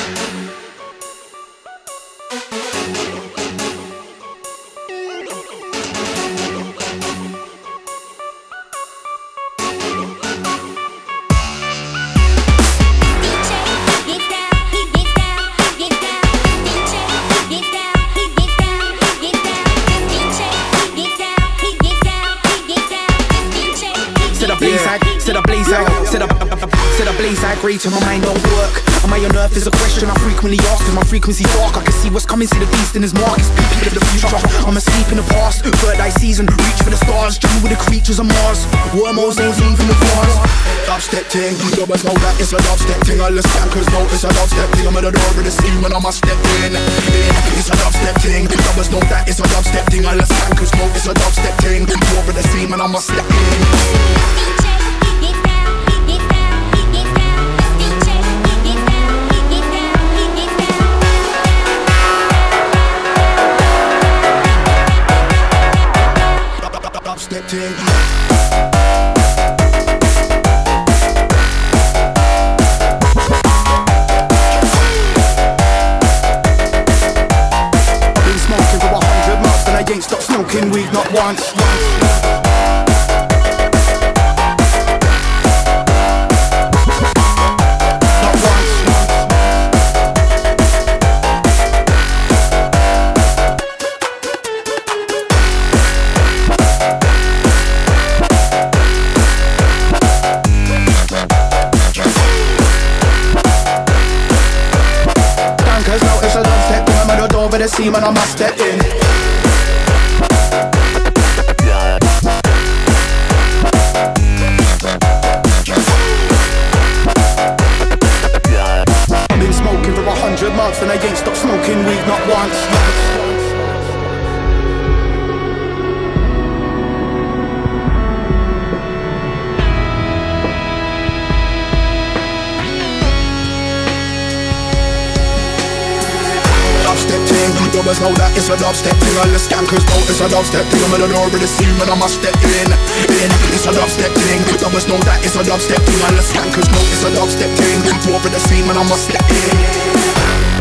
Said I blaze like rage and my mind don't work. Am I on earth is a question I frequently ask. Cause my frequency dark, I can see what's coming, see the beast in his mark. It's peeping of the future, I'm asleep in the past. Third eye season, reach for the stars. Jungle with the creatures of Mars. Wormholes ain't seen from the bars. Dubstep ting, you always know that it's a dubstep ting. All the skankers know it's a dubstep ting. I'm at the door of the scene when I must step in. It's a dubstep ting, you always know that it's a dubstep ting. All the skankers know it's a dubstep ting. Door of the scene when I must step in. Step ting. I've been smoking for 100 months and I ain't stopped smoking weed not once. Over the scene when I must step in. I've been smoking for 100 months and I ain't stopped smoking weed not once. You always know that it's a dubstep thing. All the skankers know it's a dubstep thing. I'm at the door of the scene when I must step in. It's a dubstep thing. You always know that it's a dubstep thing. All the skankers know it's a dubstep thing. Door of the scene when I must step in.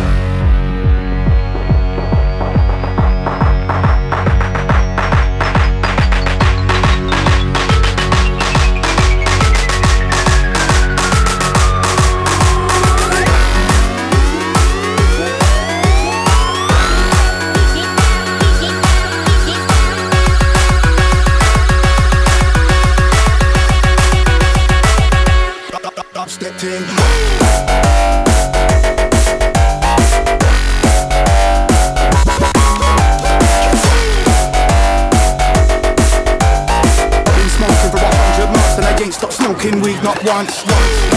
Step ting. I've been smoking for 100 months and I ain't stopped smoking weed not once.